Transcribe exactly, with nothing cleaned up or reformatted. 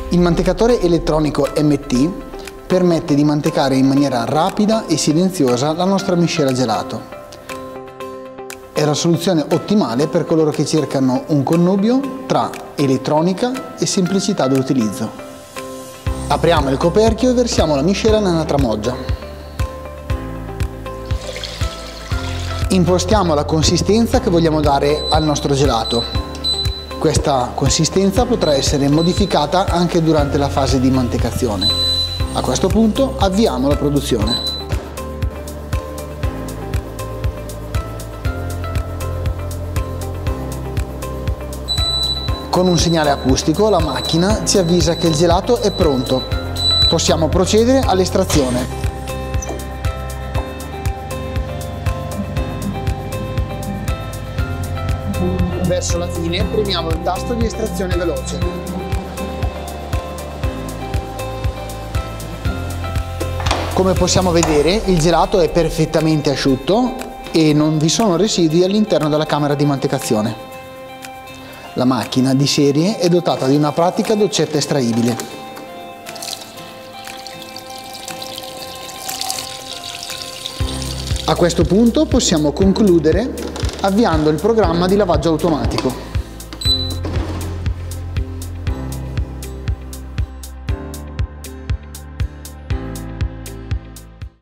Il mantecatore elettronico M T permette di mantecare in maniera rapida e silenziosa la nostra miscela gelato. È la soluzione ottimale per coloro che cercano un connubio tra elettronica e semplicità d'utilizzo. Apriamo il coperchio e versiamo la miscela nella tramoggia. Impostiamo la consistenza che vogliamo dare al nostro gelato. Questa consistenza potrà essere modificata anche durante la fase di mantecazione. A questo punto avviamo la produzione. Con un segnale acustico la macchina ci avvisa che il gelato è pronto. Possiamo procedere all'estrazione. Verso la fine premiamo il tasto di estrazione veloce. Come possiamo vedere, il gelato è perfettamente asciutto e non vi sono residui all'interno della camera di mantecazione. La macchina di serie è dotata di una pratica doccetta estraibile. A questo punto possiamo concludere avviando il programma di lavaggio automatico.